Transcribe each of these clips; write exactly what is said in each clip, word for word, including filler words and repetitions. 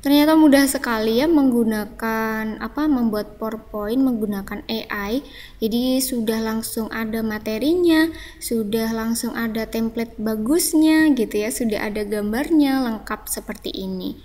Ternyata mudah sekali ya menggunakan apa membuat PowerPoint menggunakan A I. Jadi sudah langsung ada materinya, sudah langsung ada template bagusnya gitu ya, sudah ada gambarnya lengkap seperti ini.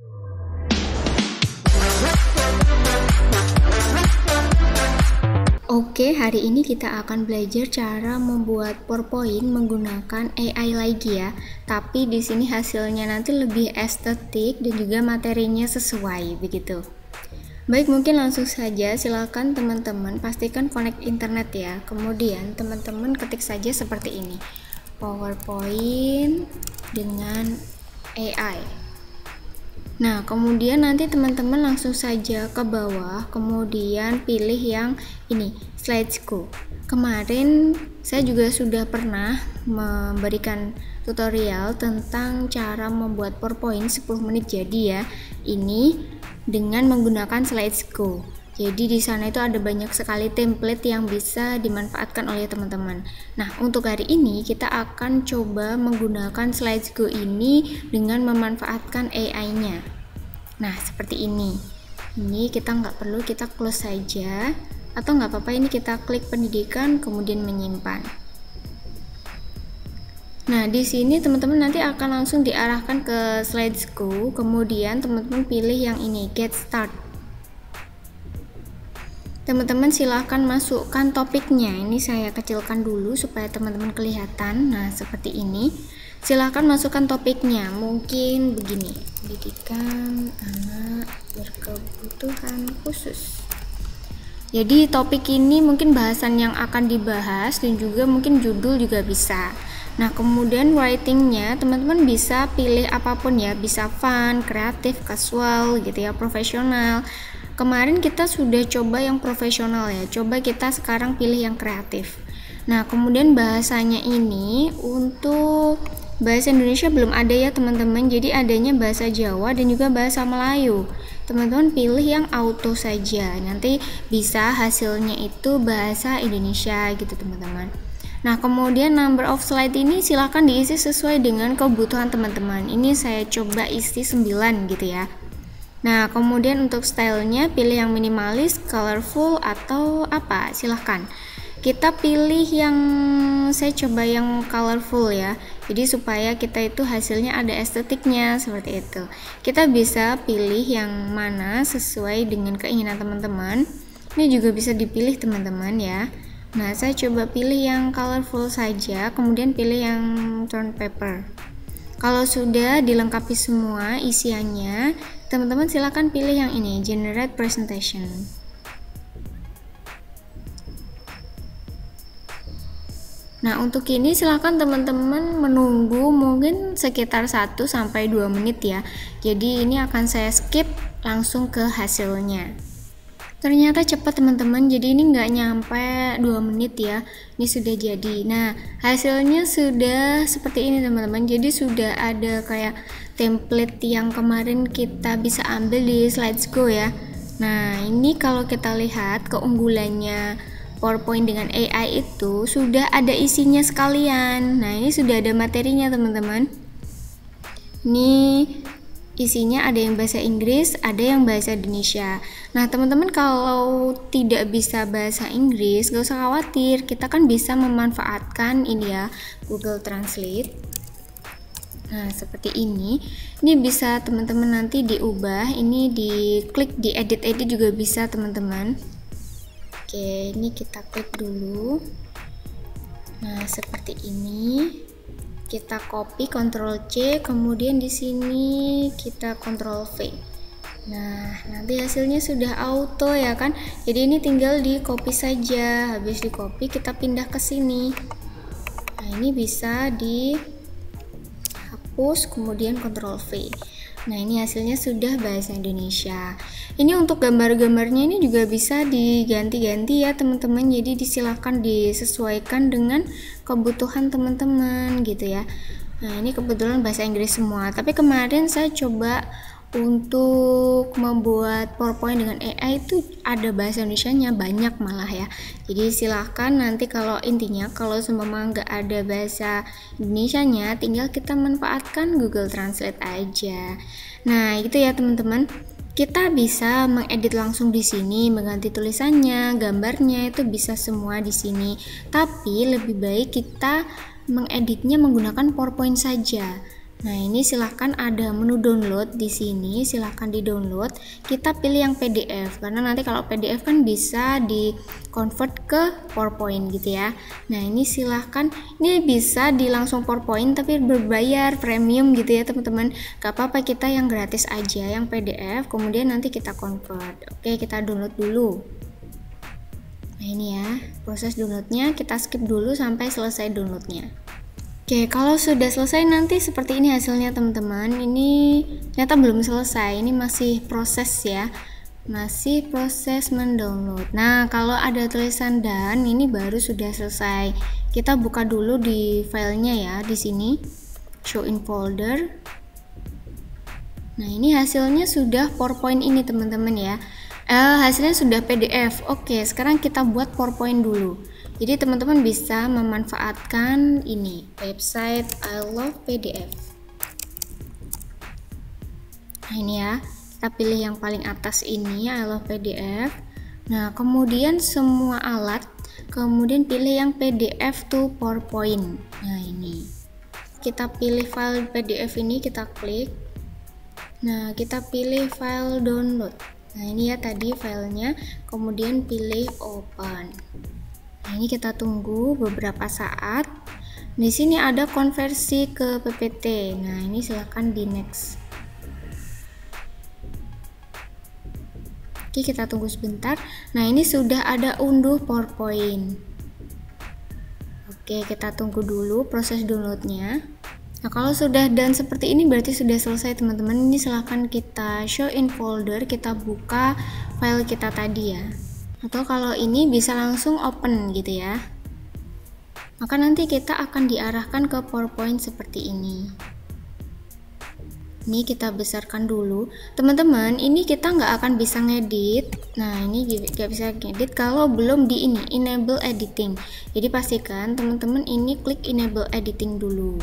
Oke, hari ini kita akan belajar cara membuat PowerPoint menggunakan A I lagi ya. Tapi di sini hasilnya nanti lebih estetik dan juga materinya sesuai begitu. Baik, mungkin langsung saja silakan teman-teman pastikan connect internet ya. Kemudian teman-teman ketik saja seperti ini. PowerPoint dengan A I. Nah, kemudian nanti teman-teman langsung saja ke bawah, kemudian pilih yang ini, slideshow. Kemarin saya juga sudah pernah memberikan tutorial tentang cara membuat PowerPoint sepuluh menit jadi ya. Ini dengan menggunakan slideshow. Jadi di sana itu ada banyak sekali template yang bisa dimanfaatkan oleh teman-teman. Nah, untuk hari ini kita akan coba menggunakan slideshow ini dengan memanfaatkan A I-nya. Nah, seperti ini. Ini kita nggak perlu, kita close saja. Atau nggak apa-apa, ini kita klik pendidikan, kemudian menyimpan. Nah, di sini teman-teman nanti akan langsung diarahkan ke slideshow. Kemudian teman-teman pilih yang ini, get start. Teman-teman silahkan masukkan topiknya. Ini saya kecilkan dulu supaya teman-teman kelihatan. Nah, seperti ini. Silahkan masukkan topiknya. Mungkin begini, pendidikan anak berkebutuhan khusus. Jadi topik ini mungkin bahasan yang akan dibahas dan juga mungkin judul juga bisa. Nah, kemudian writingnya teman-teman bisa pilih apapun ya, bisa fun, kreatif, casual gitu ya, profesional. Kemarin kita sudah coba yang profesional ya, coba kita sekarang pilih yang kreatif. Nah, kemudian bahasanya ini untuk bahasa Indonesia belum ada ya teman-teman, jadi adanya bahasa Jawa dan juga bahasa Melayu. Teman-teman pilih yang auto saja, nanti bisa hasilnya itu bahasa Indonesia gitu teman-teman. Nah, kemudian number of slide ini silahkan diisi sesuai dengan kebutuhan teman-teman. Ini saya coba isi sembilan gitu ya. Nah, kemudian untuk stylenya pilih yang minimalis, colorful, atau apa, silahkan. Kita pilih yang, saya coba yang colorful ya, jadi supaya kita itu hasilnya ada estetiknya, seperti itu. Kita bisa pilih yang mana sesuai dengan keinginan teman-teman. Ini juga bisa dipilih teman-teman ya. Nah, saya coba pilih yang colorful saja, kemudian pilih yang tone paper. Kalau sudah dilengkapi semua isiannya, teman-teman silakan pilih yang ini, generate presentation. Nah, untuk ini silakan teman-teman menunggu mungkin sekitar satu sampai dua menit ya. Jadi ini akan saya skip langsung ke hasilnya. Ternyata cepat teman-teman, jadi ini nggak nyampe dua menit ya, ini sudah jadi. Nah, hasilnya sudah seperti ini teman-teman, jadi sudah ada kayak template yang kemarin kita bisa ambil di slideshow ya. Nah, ini kalau kita lihat keunggulannya PowerPoint dengan A I itu sudah ada isinya sekalian. Nah, ini sudah ada materinya teman-teman. Ini isinya ada yang bahasa Inggris, ada yang bahasa Indonesia. Nah, teman-teman kalau tidak bisa bahasa Inggris, gak usah khawatir, kita kan bisa memanfaatkan ini ya, Google Translate. Nah, seperti ini. Ini bisa teman-teman nanti diubah, ini diklik di edit-edit juga bisa teman-teman. Oke, ini kita klik dulu. Nah, seperti ini. Kita copy, Ctrl C, kemudian di sini kita Ctrl V. Nah, nanti hasilnya sudah auto ya kan. Jadi ini tinggal di copy saja. Habis di copy kita pindah ke sini. Nah, ini bisa dihapus, kemudian Ctrl V. Nah, ini hasilnya sudah bahasa Indonesia. Ini untuk gambar-gambarnya ini juga bisa diganti-ganti ya teman-teman. Jadi disilakan disesuaikan dengan kebutuhan teman-teman gitu ya. Nah, ini kebetulan bahasa Inggris semua. Tapi kemarin saya coba untuk membuat PowerPoint dengan A I itu ada bahasa Indonesianya banyak malah ya. Jadi silahkan nanti kalau intinya kalau seumpama nggak ada bahasa Indonesianya, tinggal kita manfaatkan Google Translate aja. Nah, itu ya teman-teman. Kita bisa mengedit langsung di sini, mengganti tulisannya, gambarnya itu bisa semua di sini. Tapi lebih baik kita mengeditnya menggunakan PowerPoint saja. Nah, ini silahkan ada menu download di sini, silahkan di download. Kita pilih yang P D F karena nanti kalau P D F kan bisa di convert ke PowerPoint gitu ya. Nah, ini silahkan, ini bisa di langsung PowerPoint tapi berbayar premium gitu ya teman-teman. Gak apa-apa, kita yang gratis aja, yang P D F, kemudian nanti kita convert. Oke, kita download dulu. Nah, ini ya proses downloadnya, kita skip dulu sampai selesai downloadnya. Oke, kalau sudah selesai nanti seperti ini hasilnya teman-teman. Ini ternyata belum selesai, ini masih proses ya, masih proses mendownload. Nah, kalau ada tulisan dan, ini baru sudah selesai. Kita buka dulu di filenya ya, di sini show in folder. Nah, ini hasilnya sudah PowerPoint ini teman-teman ya. Eh, hasilnya sudah P D F. Oke, sekarang kita buat PowerPoint dulu. Jadi teman-teman bisa memanfaatkan ini website I Love P D F. Nah, ini ya, kita pilih yang paling atas ini I Love P D F. Nah, kemudian semua alat, kemudian pilih yang P D F to PowerPoint. Nah, ini kita pilih file P D F ini, kita klik. Nah, kita pilih file download. Nah, ini ya tadi filenya, kemudian pilih open. Nah, ini kita tunggu beberapa saat. Di sini ada konversi ke P P T. Nah, ini silahkan di next. Oke, kita tunggu sebentar. Nah, ini sudah ada unduh PowerPoint. Oke, kita tunggu dulu proses downloadnya. Nah, kalau sudah dan seperti ini berarti sudah selesai teman-teman. Ini silahkan kita show in folder, kita buka file kita tadi ya. Atau kalau ini bisa langsung open gitu ya. Maka nanti kita akan diarahkan ke PowerPoint seperti ini. Ini kita besarkan dulu. Teman-teman, ini kita nggak akan bisa ngedit. Nah, ini nggak bisa ngedit kalau belum di ini, enable editing. Jadi pastikan teman-teman ini klik enable editing dulu.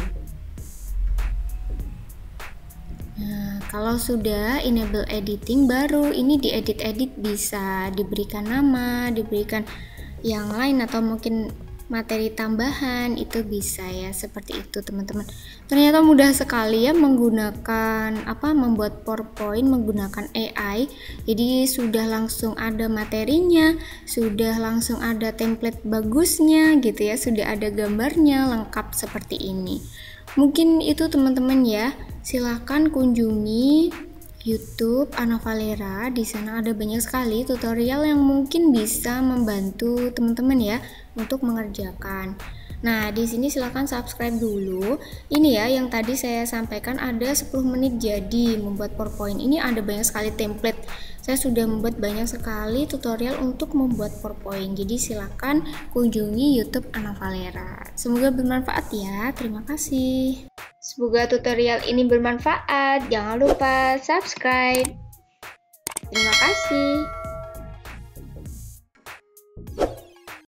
Nah, kalau sudah enable editing, baru ini diedit-edit, bisa diberikan nama, diberikan yang lain atau mungkin materi tambahan, itu bisa ya, seperti itu teman-teman. Ternyata mudah sekali ya menggunakan apa membuat PowerPoint menggunakan A I. Jadi sudah langsung ada materinya, sudah langsung ada template bagusnya gitu ya, sudah ada gambarnya lengkap seperti ini. Mungkin itu teman-teman ya. Silahkan kunjungi YouTube Anna Valera. Di sana ada banyak sekali tutorial yang mungkin bisa membantu teman-teman ya untuk mengerjakan. Nah, di sini silahkan subscribe dulu. Ini ya yang tadi saya sampaikan, ada sepuluh menit jadi membuat PowerPoint. Ini ada banyak sekali template. Saya sudah membuat banyak sekali tutorial untuk membuat PowerPoint. Jadi silahkan kunjungi YouTube Anna Valera. Semoga bermanfaat ya. Terima kasih. Semoga tutorial ini bermanfaat. Jangan lupa subscribe. Terima kasih.